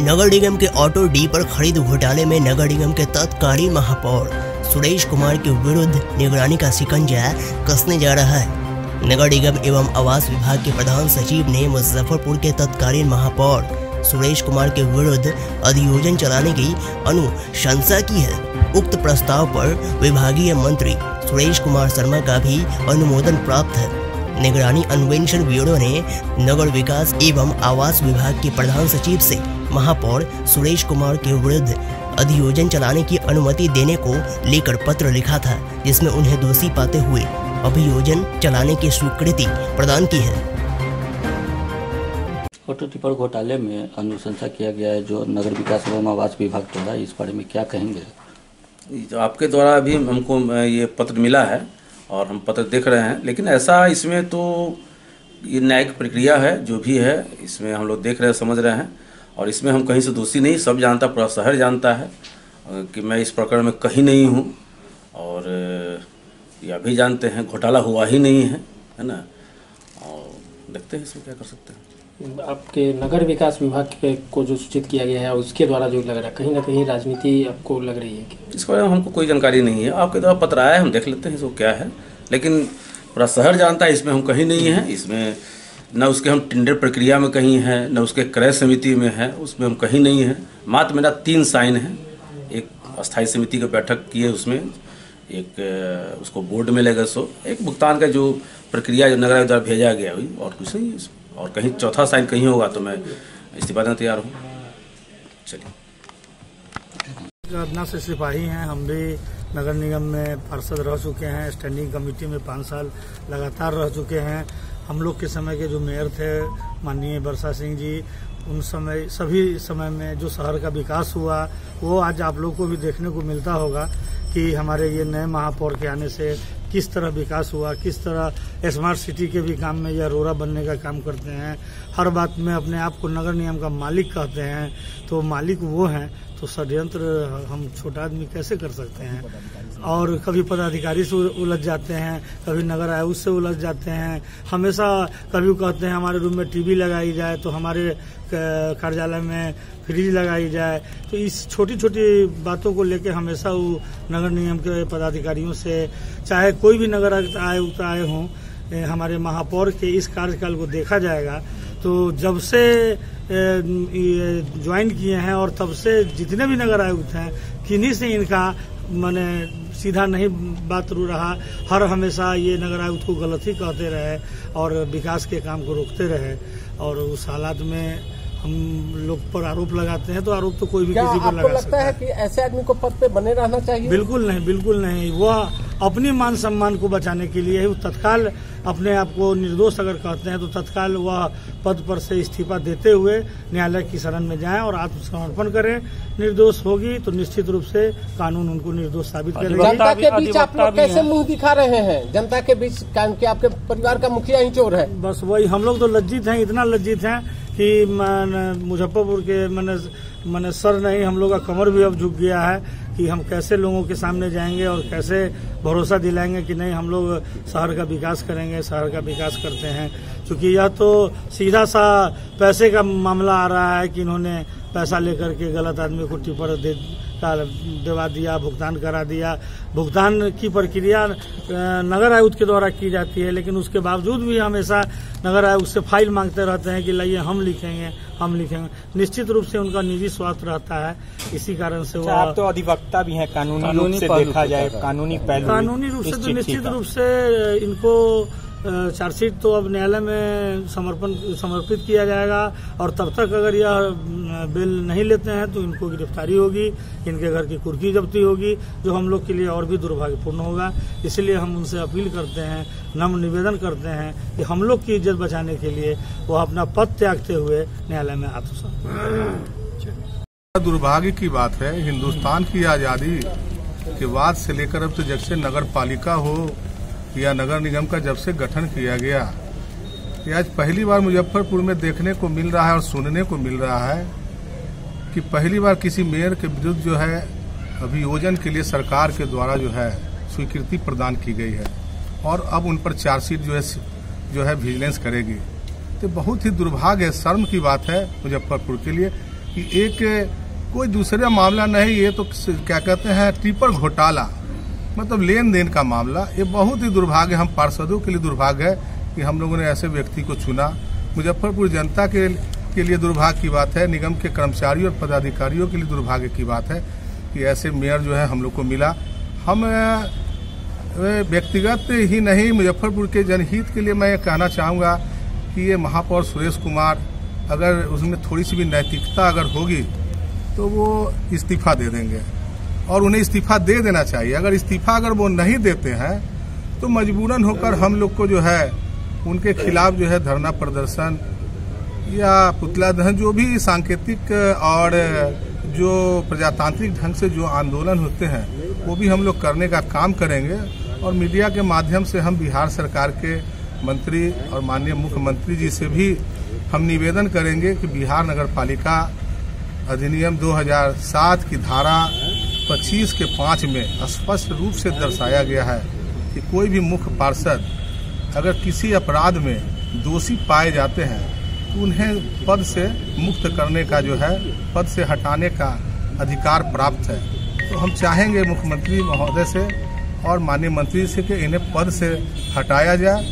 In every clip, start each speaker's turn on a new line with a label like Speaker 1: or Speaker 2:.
Speaker 1: नगर निगम के auto deeper खरीद घोटाले में नगर निगम के तत्कालीन महापौर सुरेश कुमार के विरुद्ध निगरानी का शिकंजा कसने जा रहा है। नगर निगम एवं आवास विभाग के प्रधान सचिव ने मुजफ्फरपुर के तत्कालीन महापौर सुरेश कुमार के विरुद्ध अधियोजन चलाने की अनुशंसा की है। उक्त प्रस्ताव पर विभागीय मंत्री सुरेश कुमार शर्मा का भी अनुमोदन प्राप्त है। निगरानी अन्वेषण ब्यूरो ने नगर विकास एवं आवास विभाग के प्रधान सचिव से महापौर सुरेश कुमार के विरुद्ध अधियोजन चलाने की अनुमति देने को लेकर पत्र लिखा था, जिसमें उन्हें दोषी पाते हुए अभियोजन चलाने की स्वीकृति प्रदान की है।
Speaker 2: ऑटो टिपर घोटाले में अनुशंसा किया गया है जो नगर विकास एवं आवास विभाग द्वारा, इस बारे में क्या कहेंगे?
Speaker 3: तो आपके द्वारा भी हमको ये पत्र मिला है और हम पत्र देख रहे हैं, लेकिन ऐसा इसमें तो ये न्यायिक प्रक्रिया है, जो भी है इसमें हम लोग देख रहे हैं, समझ रहे हैं, और इसमें हम कहीं से दोषी नहीं, सब जानता, पूरा शहर जानता है कि मैं इस प्रकरण में कहीं नहीं हूँ, और यह भी जानते हैं घोटाला हुआ ही नहीं है ना। और देखते हैं इसमें क्या कर सकते हैं।
Speaker 4: आपके नगर विकास विभाग को जो सूचित किया गया है उसके द्वारा जो लग रहा है कहीं ना कहीं राजनीति आपको लग रही है कि
Speaker 3: इसके बारे में हमको कोई जानकारी नहीं है। आपके द्वारा पत्र आया है, हम देख लेते हैं इसको क्या है, लेकिन पूरा शहर जानता है, इसमें हम कहीं नहीं हैं। इसमें न उसके हम टेंडर प्रक्रिया में कहीं हैं, न उसके क्रय समिति में है, उसमें हम कहीं नहीं हैं। मात्र मेरा 3 साइन है। एक अस्थायी समिति की बैठक की है, उसमें एक उसको बोर्ड में लेगा, सो एक भुगतान का जो प्रक्रिया जो नगर द्वारा भेजा गया हुई, और कुछ नहीं है। और कहीं चौथा साइन कहीं होगा तो मैं इस्तीफा देने तैयार हूँ। चलिए,
Speaker 5: अपना से सिपाही हैं, हम भी नगर निगम में पार्षद रह चुके हैं, स्टैंडिंग कमेटी में 5 साल लगातार रह चुके हैं। हम लोग के समय के जो मेयर थे माननीय बरसा सिंह जी, उन समय सभी समय में जो शहर का विकास हुआ वो आज आप लोग को भी देखने को मिलता होगा कि हमारे ये नए महापौर के आने से किस तरह विकास हुआ, किस तरह स्मार्ट सिटी के भी काम में या रोरा बनने का काम करते हैं। हर बात में अपने आप को नगर निगम का मालिक कहते हैं, तो मालिक वो हैं, तो षड्यंत्र हम छोटा आदमी कैसे कर सकते हैं। और कभी पदाधिकारी से उलझ जाते हैं, कभी नगर आयोग से उलझ जाते हैं। हमेशा कभी कहते हैं हमारे रूम में टीवी लगाई जाए, तो हमारे कार्यालय में फ्रिज लगाई जाए। तो इस छोटी छोटी बातों को लेकर हमेशा वो नगर निगम के पदाधिकारियों से, चाहे कोई भी नगर आयुक्त आए हों, हमारे महापौर के इस कार्यकाल को देखा जाएगा तो जब से ज्वाइन किए हैं और तब से जितने भी नगर आयुक्त हैं, किन्हीं से इनका माने सीधा नहीं बात रू रहा। हर हमेशा ये नगर आयुक्त को गलत ही कहते रहे और विकास के काम को रोकते रहे। और उस हालात में हम लोग पर आरोप लगाते हैं, तो आरोप तो कोई भी किसी पर लगा सकता है।
Speaker 4: कि ऐसे आदमी को पद पे बने रहना चाहिए?
Speaker 5: बिल्कुल नहीं, बिल्कुल नहीं। वह अपनी मान सम्मान को बचाने के लिए तत्काल अपने आप को निर्दोष अगर कहते हैं तो तत्काल वह पद पर से इस्तीफा देते हुए न्यायालय की शरण में जाएं और आत्मसमर्पण करें। निर्दोष होगी तो निश्चित रूप से कानून उनको निर्दोष साबित करेगा।
Speaker 4: जनता के बीच आप लोग कैसे मुंह दिखा रहे हैं? जनता के बीच कि आपके परिवार का मुखिया ही चोर है।
Speaker 5: बस वही, हम लोग तो लज्जित हैं, इतना लज्जित हैं कि मुजफ्फरपुर के मैंने सर नहीं, हम लोग का कमर भी अब झुक गया है कि हम कैसे लोगों के सामने जाएंगे और कैसे भरोसा दिलाएंगे कि नहीं हम लोग शहर का विकास करेंगे, शहर का विकास करते हैं। क्योंकि यह तो सीधा सा पैसे का मामला आ रहा है कि इन्होंने पैसा लेकर के गलत आदमी को टिपर दिवा दिया, भुगतान करा दिया। भुगतान की प्रक्रिया नगर आयुक्त के द्वारा की जाती है, लेकिन उसके बावजूद भी हमेशा नगर आयुक्त से फाइल मांगते रहते हैं कि लाइए हम लिखेंगे, हम लिखेंगे। निश्चित रूप से उनका निजी स्वार्थ रहता है, इसी कारण से वो।
Speaker 6: आप तो अधिवक्ता भी हैं, कानूनी रूप से देखा जाए, कानूनी
Speaker 5: रूप से तो निश्चित रूप से इनको चार्जशीट तो अब न्यायालय में समर्पित किया जाएगा और तब तक अगर यह बेल नहीं लेते हैं तो इनको गिरफ्तारी होगी, इनके घर की कुर्की जब्ती होगी, जो हम लोग के लिए और भी दुर्भाग्यपूर्ण होगा। इसलिए हम उनसे अपील करते हैं, नम्र निवेदन करते हैं कि हम लोग की इज्जत बचाने के लिए वो अपना पद त्यागते हुए न्यायालय में आत्मसमर्पण।
Speaker 7: दुर्भाग्य की बात है, हिंदुस्तान की आजादी के बाद से लेकर अब तो जब से नगर पालिका हो या नगर निगम का जब से गठन किया गया, ये आज पहली बार मुजफ्फरपुर में देखने को मिल रहा है और सुनने को मिल रहा है कि पहली बार किसी मेयर के विरुद्ध जो है अभियोजन के लिए सरकार के द्वारा जो है स्वीकृति प्रदान की गई है और अब उन पर चार्जशीट जो है विजिलेंस करेगी। तो बहुत ही दुर्भाग्य, शर्म की बात है मुजफ्फरपुर के लिए कि एक कोई दूसरा मामला नहीं, ये तो क्या कहते हैं टिपर घोटाला, मतलब लेन देन का मामला। ये बहुत ही दुर्भाग्य, हम पार्षदों के लिए दुर्भाग्य है कि हम लोगों ने ऐसे व्यक्ति को चुना। मुजफ्फरपुर जनता के लिए दुर्भाग्य की बात है, निगम के कर्मचारियों और पदाधिकारियों के लिए दुर्भाग्य की बात है कि ऐसे मेयर जो है हम लोग को मिला। हम व्यक्तिगत ही नहीं, मुजफ्फरपुर के जनहित के लिए मैं ये कहना चाहूँगा कि ये महापौर सुरेश कुमार, अगर उसमें थोड़ी सी भी नैतिकता अगर होगी तो वो इस्तीफा दे देंगे और उन्हें इस्तीफा दे देना चाहिए। अगर इस्तीफा अगर वो नहीं देते हैं तो मजबूरन होकर हम लोग को जो है उनके खिलाफ जो है धरना प्रदर्शन या पुतला दहन, जो भी सांकेतिक और जो प्रजातांत्रिक ढंग से जो आंदोलन होते हैं वो भी हम लोग करने का काम करेंगे। और मीडिया के माध्यम से हम बिहार सरकार के मंत्री और माननीय मुख्यमंत्री जी से भी हम निवेदन करेंगे कि बिहार नगर पालिका अधिनियम 2007 की धारा 25 के 5 में स्पष्ट रूप से दर्शाया गया है कि कोई भी मुख्य पार्षद अगर किसी अपराध में दोषी पाए जाते हैं तो उन्हें पद से मुक्त करने का जो है, पद से हटाने का अधिकार प्राप्त है। तो हम चाहेंगे मुख्यमंत्री महोदय से और माननीय मंत्री से कि इन्हें पद से हटाया जाए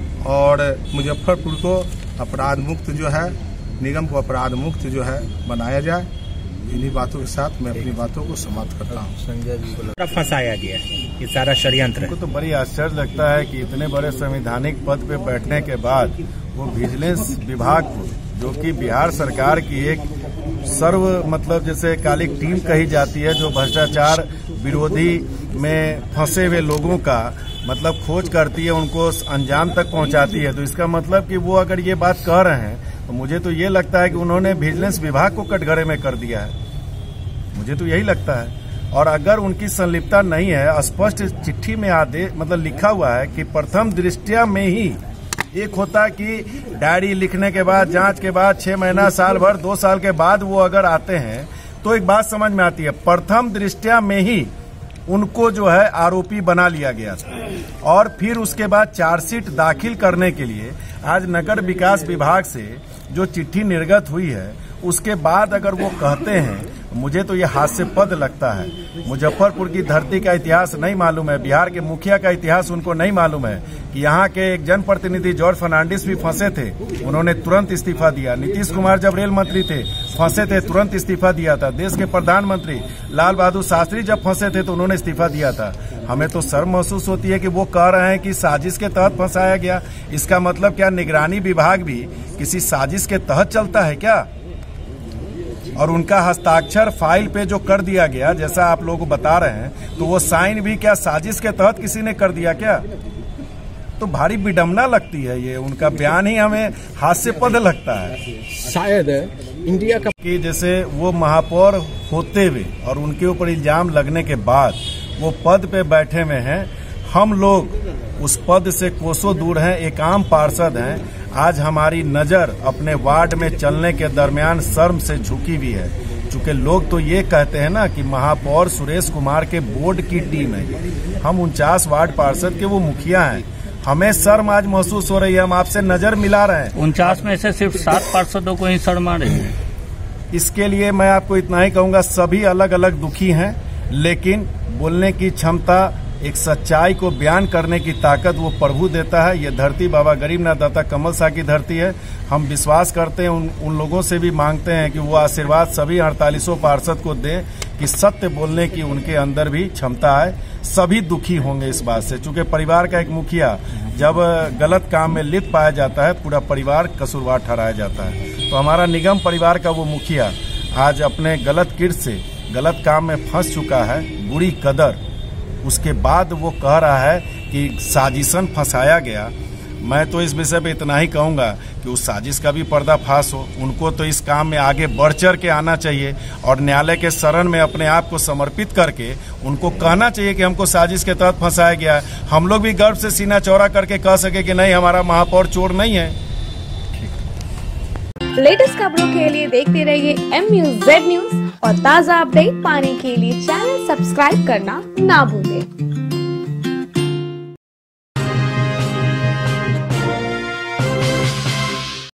Speaker 7: और मुजफ्फरपुर को अपराध मुक्त जो है, निगम को अपराध मुक्त जो है बनाया जाए। इन्हीं बातों के साथ मैं अपनी बातों को समाप्त करता हूँ। संजय जी को
Speaker 6: फंसाया गया ये सारा षड्यंत्र
Speaker 8: को तो बड़ी आश्चर्य लगता है कि इतने बड़े संवैधानिक पद पे बैठने के बाद वो विजिलेंस विभाग को, जो कि बिहार सरकार की एक सर्व मतलब जैसे कालिक टीम कही जाती है, जो भ्रष्टाचार विरोधी में फंसे हुए लोगों का मतलब खोज करती है, उनको अंजाम तक पहुंचाती है। तो इसका मतलब कि वो अगर ये बात कह रहे हैं तो मुझे तो ये लगता है कि उन्होंने विजिलेंस विभाग को कटघरे में कर दिया है, मुझे तो यही लगता है। और अगर उनकी संलिप्तता नहीं है, स्पष्ट चिट्ठी में आदेश मतलब लिखा हुआ है कि प्रथम दृष्टया में ही, एक होता है कि डायरी लिखने के बाद, जांच के बाद 6 महीना, साल भर, 2 साल के बाद वो अगर आते हैं तो एक बात समझ में आती है, प्रथम दृष्टया में ही उनको जो है आरोपी बना लिया गया था। और फिर उसके बाद चार्जशीट दाखिल करने के लिए आज नगर विकास विभाग से जो चिट्ठी निर्गत हुई है, उसके बाद अगर वो कहते हैं, मुझे तो ये हास्यास्पद लगता है। मुजफ्फरपुर की धरती का इतिहास नहीं मालूम है, बिहार के मुखिया का इतिहास उनको नहीं मालूम है कि यहाँ के एक जनप्रतिनिधि जॉर्ज फर्नांडिस भी फंसे थे, उन्होंने तुरंत इस्तीफा दिया। नीतीश कुमार जब रेल मंत्री थे, फंसे थे, तुरंत इस्तीफा दिया था। देश के प्रधानमंत्री लाल बहादुर शास्त्री जब फंसे थे तो उन्होंने इस्तीफा दिया था। हमें तो शर्म महसूस होती है कि वो कह रहे हैं कि साजिश के तहत फंसाया गया। इसका मतलब क्या निगरानी विभाग भी किसी साजिश के तहत चलता है क्या? और उनका हस्ताक्षर फाइल पे जो कर दिया गया, जैसा आप लोग बता रहे हैं, तो वो साइन भी क्या साजिश के तहत किसी ने कर दिया क्या? तो भारी विडंबना लगती है। ये उनका बयान ही हमें हास्यास्पद लगता है।
Speaker 6: शायद इंडिया का
Speaker 8: कि जैसे वो महापौर होते हुए और उनके ऊपर इल्जाम लगने के बाद वो पद पे बैठे हुए हैं, हम लोग उस पद से कोसों दूर हैं, एक आम पार्षद हैं। आज हमारी नजर अपने वार्ड में चलने के दरमियान शर्म से झुकी हुई है, चूंकि लोग तो ये कहते हैं ना कि महापौर सुरेश कुमार के बोर्ड की टीम है। हम 49 वार्ड पार्षद के वो मुखिया हैं, हमें शर्म आज महसूस हो रही है। हम आपसे नजर मिला रहे हैं।
Speaker 9: 49 में से सिर्फ 7 पार्षदों को ही शर्म आ रही है।
Speaker 8: इसके लिए मैं आपको इतना ही कहूंगा, सभी अलग अलग दुखी हैं, लेकिन बोलने की क्षमता, एक सच्चाई को बयान करने की ताकत वो प्रभु देता है। ये धरती बाबा गरीबनाथ दाता कमल शाह की धरती है। हम विश्वास करते हैं, उन लोगों से भी मांगते हैं कि वो आशीर्वाद सभी 48 पार्षद को दें कि सत्य बोलने की उनके अंदर भी क्षमता है। सभी दुखी होंगे इस बात से, चूंकि परिवार का एक मुखिया जब गलत काम में लिप्त पाया जाता है, पूरा परिवार कसूरवार ठहराया जाता है। तो हमारा निगम परिवार का वो मुखिया आज अपने गलत किर्त से गलत काम में फंस चुका है, बुरी कदर। उसके बाद वो कह रहा है कि साजिशन फंसाया गया। मैं तो इस विषय पे इतना ही कहूंगा कि उस साजिश का भी पर्दाफाश हो। उनको तो इस काम में आगे बढ़ चढ़ के आना चाहिए और न्यायालय के शरण में अपने आप को समर्पित करके उनको कहना चाहिए कि हमको साजिश के तहत फंसाया गया है। हम लोग भी गर्व से सीना चौड़ा करके कह सके कि नहीं, हमारा महापौर चोर नहीं है।
Speaker 10: लेटेस्ट खबरों के लिए देखते रहिए MUZ न्यूज और ताज़ा अपडेट पाने के लिए चैनल सब्सक्राइब करना ना भूलें।